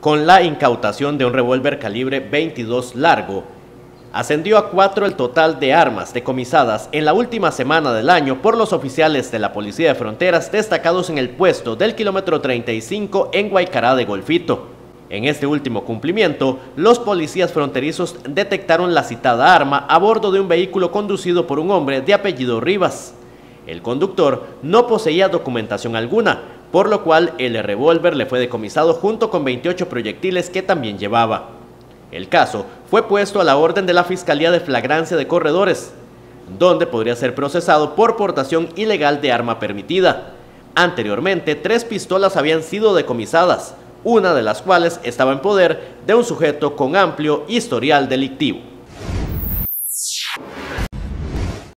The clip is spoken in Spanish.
con la incautación de un revólver calibre 22 largo. Ascendió a 4 el total de armas decomisadas en la última semana del año por los oficiales de la Policía de Fronteras destacados en el puesto del kilómetro 35 en Guaycará de Golfito. En este último cumplimiento, los policías fronterizos detectaron la citada arma a bordo de un vehículo conducido por un hombre de apellido Rivas. El conductor no poseía documentación alguna, por lo cual el revólver le fue decomisado junto con 28 proyectiles que también llevaba. El caso fue puesto a la orden de la Fiscalía de Flagrancia de Corredores, donde podría ser procesado por portación ilegal de arma permitida. Anteriormente, 3 pistolas habían sido decomisadas, una de las cuales estaba en poder de un sujeto con amplio historial delictivo.